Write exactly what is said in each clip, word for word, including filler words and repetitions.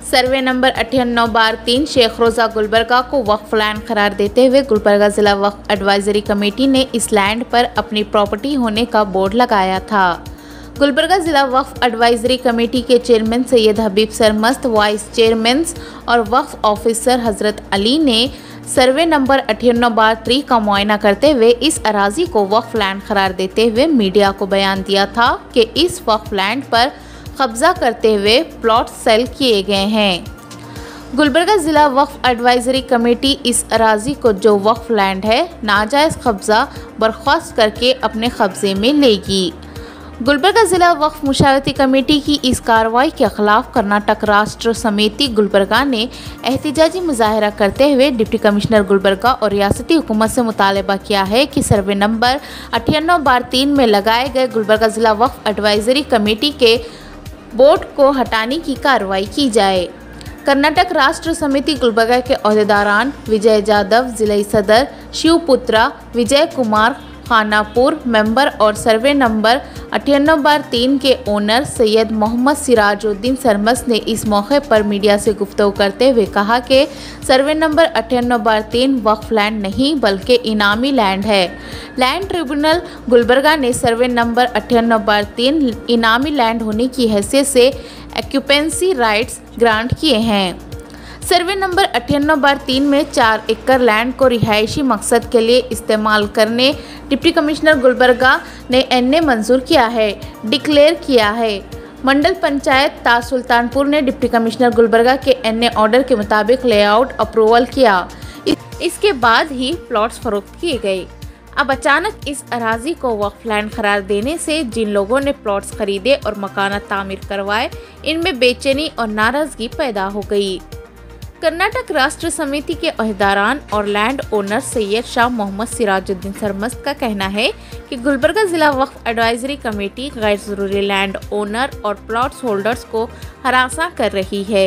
सर्वे number अट्ठानवे bar तीन शेख रोज़ा गुलबर्गा को वक्फ लैंड करार देते हुए गुलबर्गा ज़िला वक्फ एडवाइजरी कमेटी ने इस लैंड पर अपनी प्रॉपर्टी होने का बोर्ड लगाया था। गुलबर्गा ज़िला वक्फ एडवाइजरी कमेटी के chairman Syed Habib Sarmast, vice chairman और वक्फ ऑफिसर हजरत अली ने सर्वे नंबर अट्ठानवे बार तीन का मुआयना करते हुए इस अराजी को वक्फ लैंड करार देते हुए मीडिया को बयान दिया था कि इस वक्फ लैंड पर कब्जा करते हुए प्लॉट सेल किए गए हैं। गुलबर्गा ज़िला वक्फ एडवाइजरी कमेटी इस अराजी को जो वक्फ लैंड है नाजायज़ कब्जा बर्खास्त करके अपने कब्जे में लेगी। गुलबर्गा ज़िला वक्फ मुशावरती कमेटी की इस कार्रवाई के खिलाफ कर्नाटक राष्ट्र समिति गुलबर्गा ने एहतजाजी मुजाहरा करते हुए डिप्टी कमिश्नर गुलबर्गा और रियासती हुकूमत से मुतालबा किया है कि सर्वे नंबर अट्ठानवे बार तीन में लगाए गए गुलबर्गा ज़िला वक्फ एडवाइजरी कमेटी के बोर्ड को हटाने की कार्रवाई की जाए। कर्नाटक राष्ट्र समिति गुलबर्गा के अहदेदारान विजय जाधव, जिला सदर शिवपुत्रा, विजय कुमार खानापुर मेंबर और सर्वे नंबर अट्ठानवे बार तीन के ओनर सैयद मोहम्मद सिराजुद्दीन सरमस्त ने इस मौके पर मीडिया से गुफ्तगू करते हुए कहा कि सर्वे नंबर अट्ठानवे बार तीन वक्फ लैंड नहीं बल्कि इनामी लैंड है। लैंड ट्रिब्यूनल गुलबर्गा ने सर्वे नंबर अट्ठानवे बार तीन इनामी लैंड होने की हैसियत से एक्यूपेंसी राइट्स ग्रांट किए हैं। सर्वे नंबर अट्ठानवे बार तीन में चार एकड़ लैंड को रिहायशी मकसद के लिए इस्तेमाल करने डिप्टी कमिश्नर गुलबर्गा ने एन ए मंजूर किया है, डिक्लेयर किया है। मंडल पंचायत ता सुल्तानपुर ने डिप्टी कमिश्नर गुलबर्गा के एन ए ऑर्डर के मुताबिक लेआउट अप्रूवल किया। इस, इसके बाद ही प्लॉट्स फरोख्त किए गए। अब अचानक इस अराजी को वक्फ लैंड करार देने से जिन लोगों ने प्लॉट्स खरीदे और मकानात तामीर करवाए, इनमें बेचैनी और नाराजगी पैदा हो गई। कर्नाटक राष्ट्र समिति के अहदेदारान और लैंड ओनर सैयद शाह मोहम्मद सिराजुद्दीन सरमस्त का कहना है कि गुलबर्गा ज़िला वक्फ एडवाइजरी कमेटी गैर ज़रूरी लैंड ओनर और प्लॉट्स होल्डर्स को हरासा कर रही है।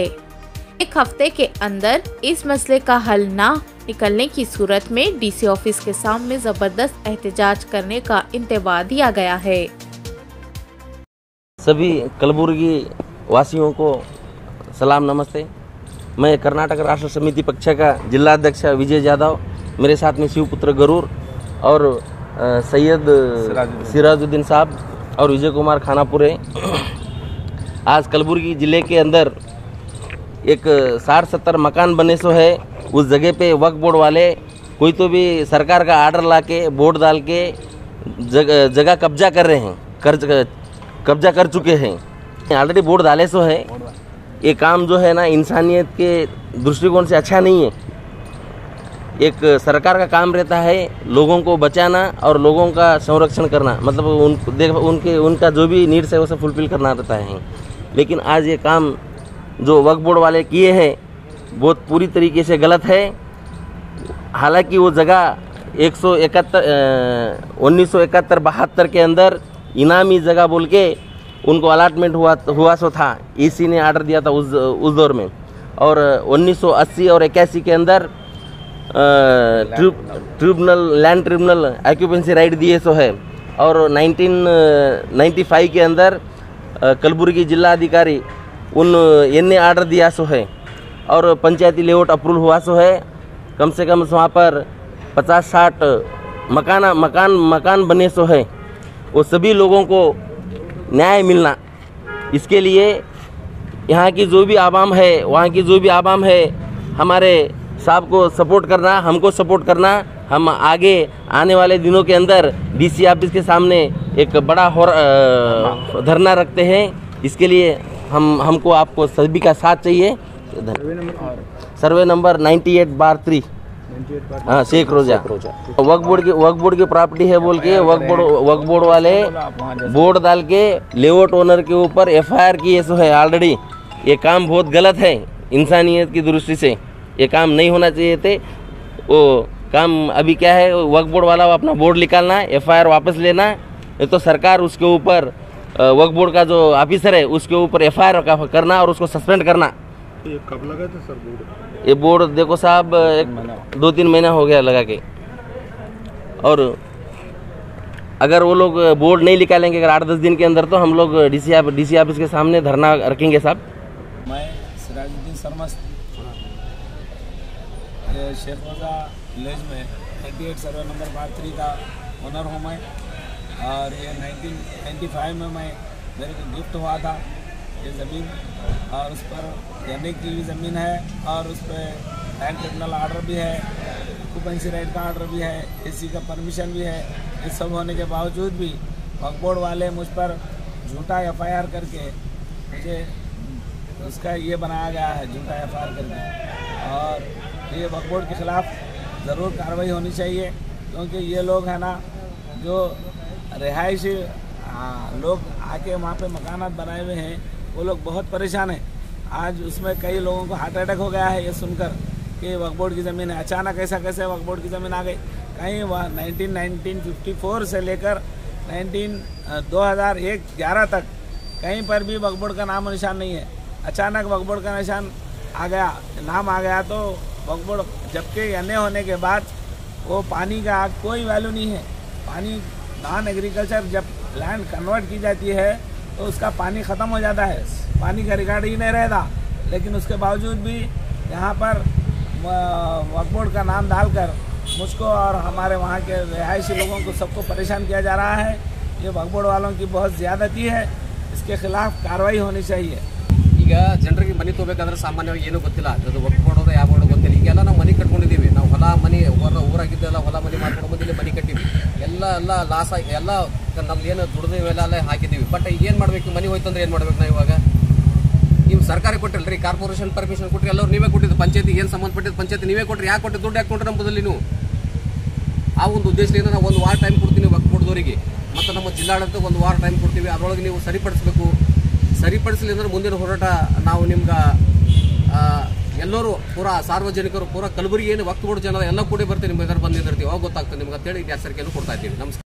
एक हफ्ते के अंदर इस मसले का हल ना निकलने की सूरत में डीसी ऑफिस के सामने जबरदस्त एहतजाज करने का इंतबाह दिया गया है। सभी कलबुर्गी वासियों को सलाम नमस्ते। मैं कर्नाटक राष्ट्र समिति पक्ष का जिला अध्यक्ष विजय जाधव, मेरे साथ में शिवपुत्र गरूर और सैयद सिराजुद्दीन साहब और विजय कुमार खानापुर है। आज कलबुर्गी ज़िले के अंदर एक साठ सत्तर मकान बने सो है। उस जगह पे वक्फ बोर्ड वाले कोई तो भी सरकार का आर्डर ला के बोर्ड डाल के जगह जगह कब्जा कर रहे हैं, कर कब्जा कर चुके हैं। ऑलरेडी बोर्ड डाले सो है। ये काम जो है ना इंसानियत के दृष्टिकोण से अच्छा नहीं है। एक सरकार का काम रहता है लोगों को बचाना और लोगों का संरक्षण करना, मतलब उन देख उनके उनका जो भी नीड्स है उसे फुलफिल करना रहता है। लेकिन आज ये काम जो वक्फ बोर्ड वाले किए हैं बहुत पूरी तरीके से गलत है। हालांकि वो जगह एक सौ इकहत्तर उन्नीस सौ इकहत्तर बहत्तर के अंदर इनामी जगह बोल के उनको अलाटमेंट हुआ हुआ सो था, ईसी ने आर्डर दिया था उस उस दौर में। और उन्नीस सौ अस्सी और इक्यासी के अंदर tribunal land tribunal occupancy right दिए सो है। और नाइनटीन नाइन्टी फाइव के अंदर कलबुर्गी जिला अधिकारी उन एन ए आर्डर दिया सो है और पंचायती लेआउट अप्रूवल हुआ सो है। कम से कम वहाँ पर पचास साठ मकान मकान मकान बने सो है। वो सभी लोगों को न्याय मिलना, इसके लिए यहाँ की जो भी आवाम है, वहाँ की जो भी आवाम है, हमारे साहब को सपोर्ट करना, हमको सपोर्ट करना। हम आगे आने वाले दिनों के अंदर डीसी ऑफिस के सामने एक बड़ा धरना रखते हैं। इसके लिए हम हमको आपको सभी का साथ चाहिए। सर्वे नंबर अट्ठानवे बार थ्री हाँ शेख रोजा वक्फ बोर्ड की वक्फ बोर्ड की प्रॉपर्टी है बोल के वक्फ बोर्ड वक्फ बोर्ड वाले बोर्ड डाल के लेआउट ओनर के ऊपर एफ आई आर किए सो है ऑलरेडी। ये काम बहुत गलत है इंसानियत की दृष्टि से। ये काम नहीं होना चाहिए थे। वो काम अभी क्या है, वक्फ बोर्ड वाला अपना बोर्ड निकालना, एफ आई आर वापस लेना, तो सरकार उसके ऊपर वक्फ बोर्ड का जो ऑफिसर है उसके ऊपर एफ आई आर करना और उसको सस्पेंड करना। ये कब लगा था सर बोर्ड? ये बोर्ड देखो साहब एक दो तीन महीना हो गया लगा के। और अगर वो लोग बोर्ड नहीं निकालेंगे अगर आठ दस दिन के अंदर, तो हम लोग डीसी डीसी ऑफिस के सामने धरना रखेंगे साहब। मैं सिराजुद्दीन सरमस्त, ये शेख रोज़ा विलेज में अट्ठासी सर्वे नंबर बार थ्री का ओनर हूँ मैं। और ये नाइनटीन नाइन्टी फाइव में मैं मेरे को गिफ्ट हुआ था ये ज़मीन, और उस पर रहने की भी ज़मीन है, और उस पर लैंड ट्रिब्यूनल आर्डर भी है, ऑक्यूपेंसी राइट का आर्डर भी है, एसी का परमिशन भी है। ये सब होने के बावजूद भी वक्फ बोर्ड वाले मुझ पर झूठा एफ आई आर करके मुझे उसका ये बनाया गया है, झूठा एफ आई आर करके। और ये वक्फ बोर्ड के ख़िलाफ़ ज़रूर कार्रवाई होनी चाहिए, क्योंकि ये लोग हैं ना जो रिहायशी लोग आके वहाँ पे मकानात बनाए हुए हैं, वो लोग बहुत परेशान हैं। आज उसमें कई लोगों को हार्ट अटैक हो गया है ये सुनकर कि वक्फ बोर्ड की ज़मीन है। अचानक ऐसा कैसे वक्फ बोर्ड की ज़मीन आ गई? कहीं वह नाइनटीन नाइनटीन फिफ्टी फोर से लेकर नाइनटीन दो हज़ार एक ग्यारह तक कहीं पर भी वक्फ बोर्ड का नाम और निशान नहीं है। अचानक वक्फ बोर्ड का निशान आ गया, नाम आ गया, तो वक्फ बोर्ड जबकि एन ए होने के बाद वो पानी का कोई वैल्यू नहीं है। पानी नॉन एग्रीकल्चर जब लैंड कन्वर्ट की जाती है तो उसका पानी ख़त्म हो जाता है, पानी का रिकॉर्ड ही नहीं रहता। लेकिन उसके बावजूद भी यहाँ पर वक्फ बोर्ड का नाम डालकर मुझको और हमारे वहाँ के रिहायशी लोगों को सबको परेशान किया जा रहा है। ये वक्फ बोर्ड वालों की बहुत ज़्यादती है, इसके खिलाफ कार्रवाई होनी चाहिए। ಈಗ ಜನರಿಗೆ ಮನೆ ತಗೋಬೇಕಾದ್ರೆ ಸಾಮಾನ್ಯವಾಗಿ ಏನೂ ಗೊತ್ತಿಲ್ಲ, ಅದು ವಕ್ಫ್ ಬೋರ್ಡ್ ಯಾವ ಬೋರ್ಡ್ ಗೊತ್ತಿಲ್ಲ। ಈಗೆಲ್ಲ ನಾವು ಮನೆ ಕಟ್ಕೊಂಡಿದ್ದೀವಿ, ನಾವು ಹೊಲ ಮನೆ ಹೊರ ಊರಾಗಿದ್ದೆಲ್ಲ ಹೊಲ ಮನೆ ಮಾಡ್ಕೊಂಡು ಬಂದಿಲ್ಲಿ ಮನೆ ಕಟ್ಟಿವಿ, ಎಲ್ಲ ಎಲ್ಲ ಲಾಸ್ ಆಗಿ ಎಲ್ಲ ನಮ್ದು ಏನು ದುಡ್ದಿವೆಲ್ಲ ಅಲ್ಲೇ ಹಾಕಿದ್ದೀವಿ। ಬಟ್ ಈಗ ಏನು ಮಾಡಬೇಕು? ಮನೆ ಹೋಯ್ತಂದ್ರೆ ಏನು ಮಾಡ್ಬೇಕು ನಾವು ಇವಾಗ? ನೀವು ಸರ್ಕಾರ ಕೊಟ್ಟಿಲ್ಲ ರೀ, ಕಾರ್ಪೊರೇಷನ್ ಪರ್ಮಿಷನ್ ಕೊಟ್ಟರೆ ಎಲ್ಲರೂ ನೀವೇ ಕೊಟ್ಟಿದ್ದು, ಪಂಚಾಯತಿ ಏನು ಸಂಬಂಧಪಟ್ಟಿದ್ದು ಪಂಚಾಯತಿ ನೀವೇ ಕೊಟ್ಟರೆ ಯಾಕೆ ಕೊಟ್ಟು ದುಡ್ಡು ಯಾಕೆ ಕೊಟ್ಟರೆ ನಂಬುದಲ್ಲಿ ನೀವು? ಆ ಒಂದು ಉದ್ದೇಶದಿಂದ ನಾವು ಒಂದು ವಾರ ಟೈಮ್ ಕೊಡ್ತೀವಿ ವಕ್ಫ್ ಬೋರ್ಡ್ದವರಿಗೆ, ಮತ್ತು ನಮ್ಮ ಜಿಲ್ಲಾಡಳಿತ ಒಂದು ವಾರ ಟೈಮ್ ಕೊಡ್ತೀವಿ, ಅದರೊಳಗೆ ನೀವು ಸರಿಪಡಿಸಬೇಕು। ಸರಿಪಡಿಸಲಿ ಅಂದ್ರೆ ಮುಂದಿನ ಹೋರಾಟ ನಾವು ನಿಮ್ಗೆ ಎಲ್ಲರೂ ಪೂರಾ ಸಾರ್ವಜನಿಕರು ಪೂರಾ ಕಲಬುರಗಿ ಏನು ವಕ್ಫ್ ಬೋರ್ಡ್ ಜನ ಎಲ್ಲ ಕೂಡ ಬರ್ತೀವಿ, ನಿಮ್ಮ ಎದುರು ಬಂದಿರ್ತೀವಿ, ಅವಾಗ ಗೊತ್ತಾಗ್ತದೆ ನಿಮ್ಗೆ ಅಂತೇಳಿ ಎಚ್ಚರಿಕೆಯನ್ನು ಕೊಡ್ತಾ ಇದ್ದೀವಿ। ನಮಸ್ಕಾರ।